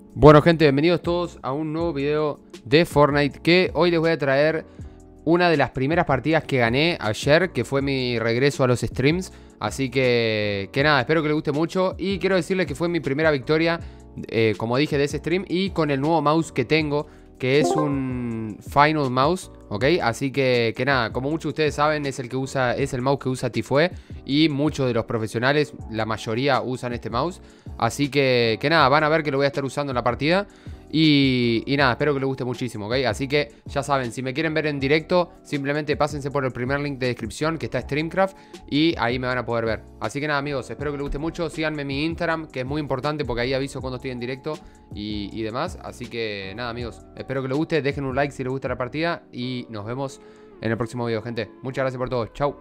Bueno, gente, bienvenidos todos a un nuevo video de Fortnite, que hoy les voy a traer una de las primeras partidas que gané ayer, que fue mi regreso a los streams. Así que nada, espero que les guste mucho y quiero decirles que fue mi primera victoria, como dije, de ese stream, y con el nuevo mouse que tengo, que es un Final Mouse, ¿ok? Así que nada, como muchos de ustedes saben, es el mouse que usa Tifue, y muchos de los profesionales, la mayoría, usan este mouse. Así que nada, van a ver que lo voy a estar usando en la partida. Y nada, espero que les guste muchísimo, ¿ok? Así que ya saben, si me quieren ver en directo, simplemente pásense por el primer link de descripción, que está Streamcraft, y ahí me van a poder ver. Así que nada, amigos, espero que les guste mucho. Síganme en mi Instagram, que es muy importante porque ahí aviso cuando estoy en directo y demás. Así que nada, amigos, espero que les guste. Dejen un like si les gusta la partida y nos vemos en el próximo video, gente. Muchas gracias por todo. Chau.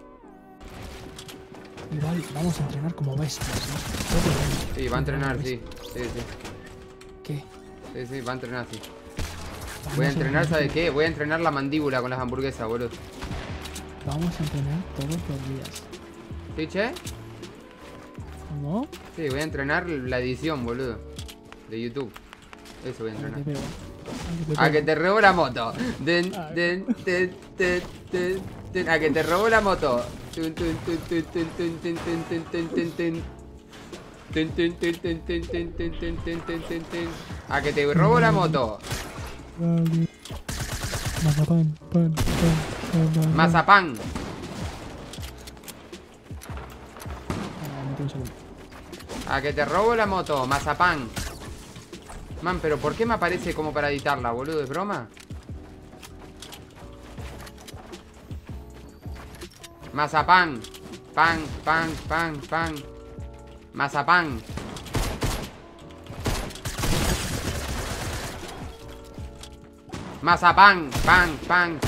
Igual vamos a entrenar como bestias, ¿no? Sí, va a entrenar, sí. Sí. ¿Qué? Sí, va a entrenar, sí. Voy a entrenar, ¿sabes qué? Voy a entrenar la mandíbula con las hamburguesas, boludo. Vamos a entrenar todos los días. ¿Sí, che? ¿Cómo? Sí, voy a entrenar la edición, boludo, de YouTube. Eso voy a entrenar. A que te robó la moto. A que te robó la moto. A que te robó la moto. Mazapán, Mazapán. A que te robo la moto, mazapán. Man, pero ¿por qué me aparece como para editarla, boludo? ¿Es broma? Mazapán. Pan. Mazapán. Mazapán. Pan.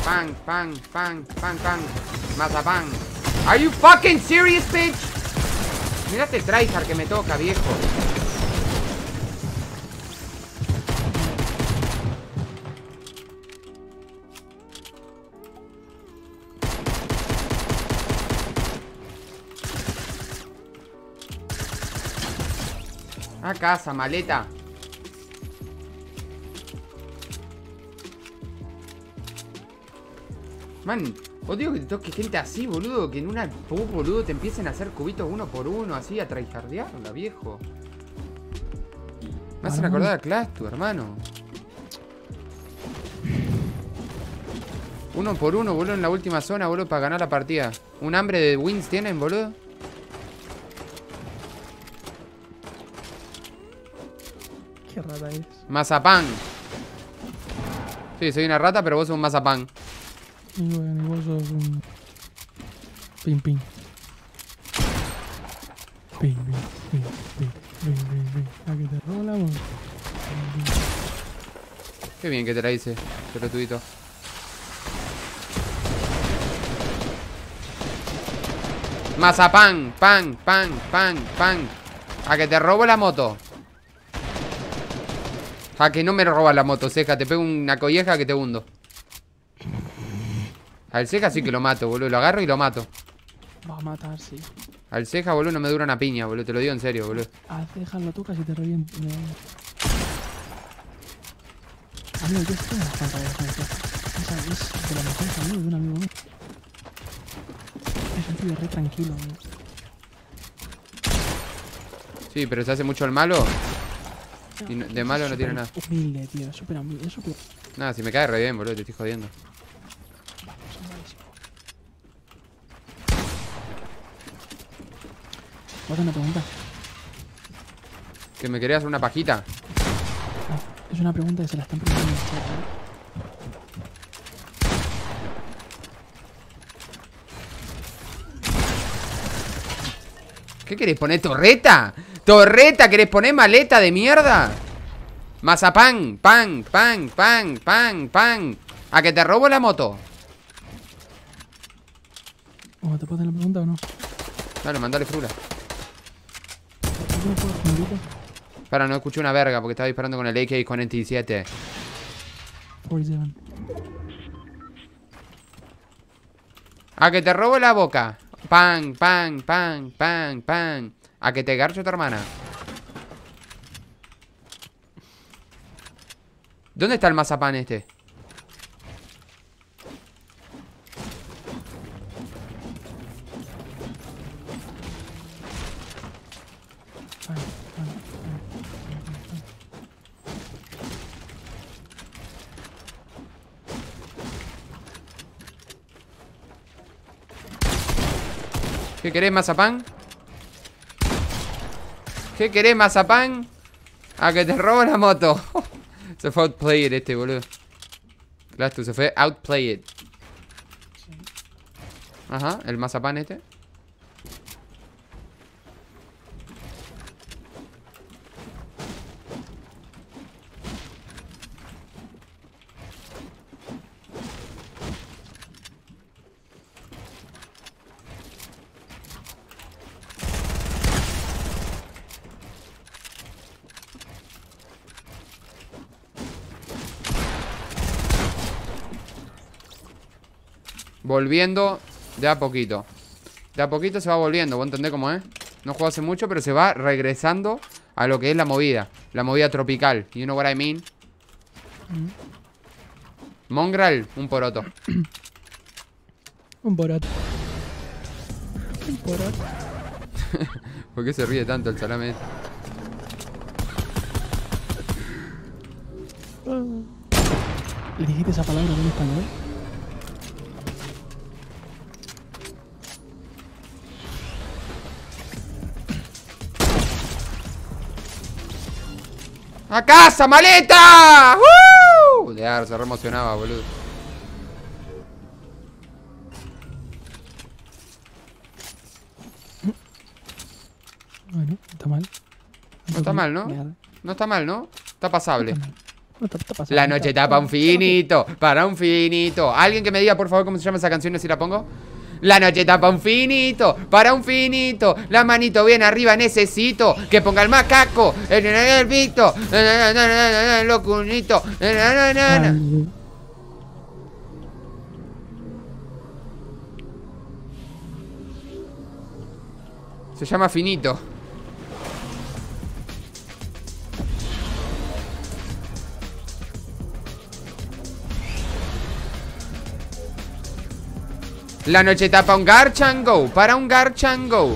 Mazapán. Are you fucking serious, bitch? Mira este tryhard que me toca, viejo. A casa, maleta. Man, odio que te toque gente así, boludo. Que en una pub, boludo, te empiecen a hacer cubitos uno por uno, así, a tryhardearla, viejo. Me hacen acordar a Clash, tu hermano. Uno por uno, boludo, en la última zona, boludo, para ganar la partida. ¿Un hambre de wins tienen, boludo? ¿Qué rata es? Mazapán. Sí, soy una rata, pero vos sos un mazapán. Y bueno, vos sos un... Ping. Ping. A que te robo la moto. Qué bien que te la hice, pelotudito. Mazapán, pan. A que te robo la moto. A que no me robas la moto, Ceja. Te pego una colleja que te hundo. Al Ceja sí que lo mato, boludo. Lo agarro y lo mato. Va a matar, sí. Al Ceja, boludo, no me dura una piña, boludo. Te lo digo en serio, boludo. Al Cejas lo tocas y te revienta. Amigo, yo estoy en las pantallas de Cejas. Esa es de la mejor amigos de un amigo mío. Es un tío re tranquilo, amigo. Sí, pero se hace mucho el malo. Y de malo no tiene nada. Humilde, tío. Súper humilde. Nada, si me cae re bien, boludo. Te estoy jodiendo. ¿Puedo hacer una pregunta? ¿Que me querías hacer una pajita? No, es una pregunta que se la están preguntando en el chat, ¿Qué querés poner? ¿Torreta? ¿Torreta? ¿Querés poner maleta de mierda? Mazapán, pan. A que te robo la moto. ¿O te puedo hacer la pregunta o no? Dale, mandale frula. ¿Por qué no puedo jugar? Para, no escuché una verga porque estaba disparando con el AK-47. 47. A que te robo la boca. Pan. A que te garcho tu hermana. ¿Dónde está el mazapán este? ¿Qué querés, mazapán? ¿Qué querés, mazapán? A que te robo la moto. Se fue outplayed este, boludo. Claro, se fue outplayed. Ajá, el mazapán este. Volviendo de a poquito. De a poquito se va volviendo, ¿vos entendés cómo es? No juego hace mucho, pero se va regresando a lo que es la movida. La movida tropical. You know what I mean? Mongrel, un poroto. Un poroto. Un poroto. ¿Por qué se ríe tanto el salame? ¿Le dijiste esa palabra en español? ¡A casa, maleta! ¡Woo! Se re emocionaba, boludo. Bueno, no está mal. No está mal, ¿no? Mierda. No está mal, ¿no? Está pasable. No está pasando. La noche tapa un finito, para un finito. Alguien que me diga, por favor, cómo se llama esa canción y si la pongo. La noche tapa un finito, para un finito. La manito bien arriba, necesito que ponga el macaco en el pito. Locunito. Se llama finito. La noche tapa un garchango, para un garchango.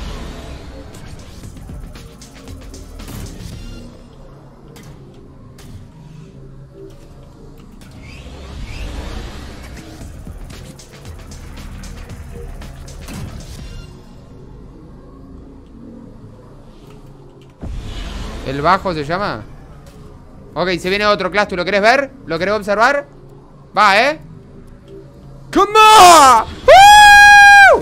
¿El bajo se llama? Ok, se viene otro class, ¿tú lo querés ver? ¿Lo querés observar? Va, ¿eh? ¡Come on! ¡Woo!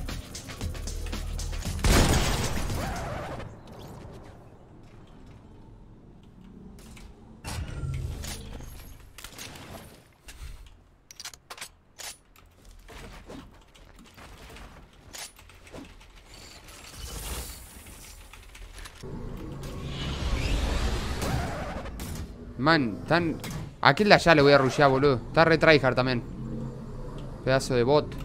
Man, tan... A aquel de allá le voy a rushear, boludo. Está re tryhard también. Pedazo de bot.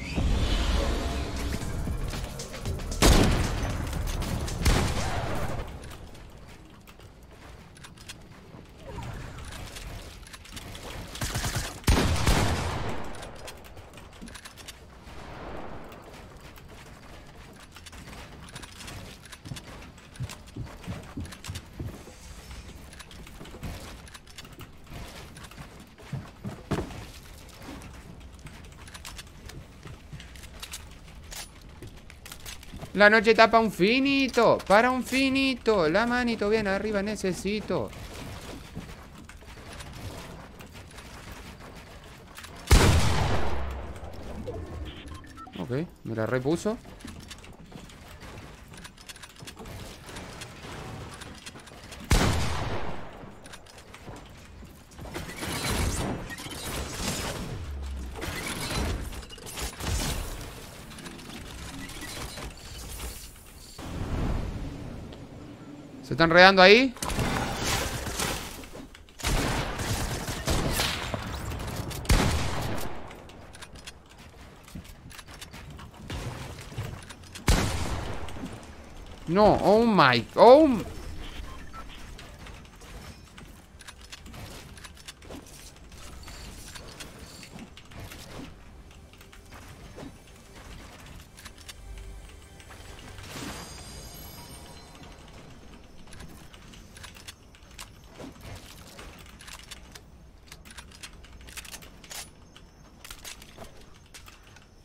La noche tapa un finito, para un finito. La manito bien arriba necesito. Ok, me la repuso. ¿Se están enredando ahí? No, oh my, oh.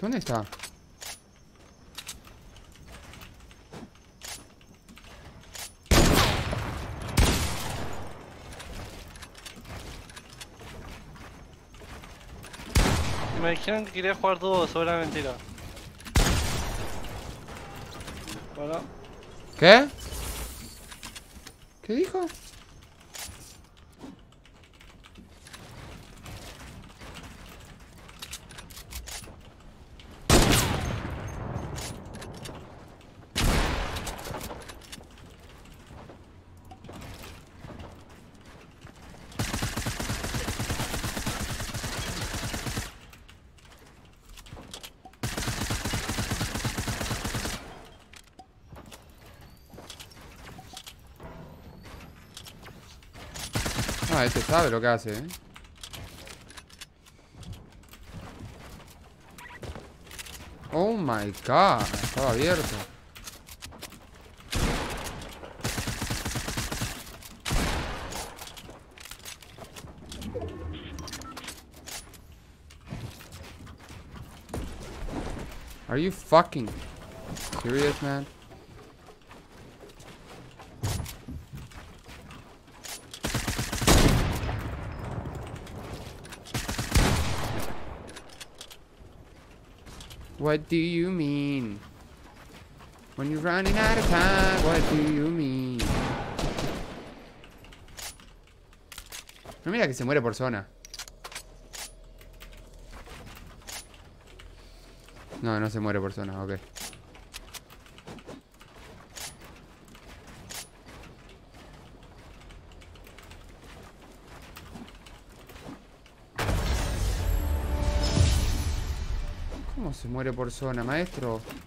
¿Dónde está? Me dijeron que quería jugar dúo, sobre la mentira. Bueno, ¿Qué? ¿Qué dijo? Ah, este sabe lo que hace, ¿eh? Oh my god, estaba abierto. Are you fucking serious, man? What do you mean? When you're running out of time, what do you mean? No, mira que se muere por zona. No, no se muere por zona, ok. ¿Cómo se muere por zona, maestro?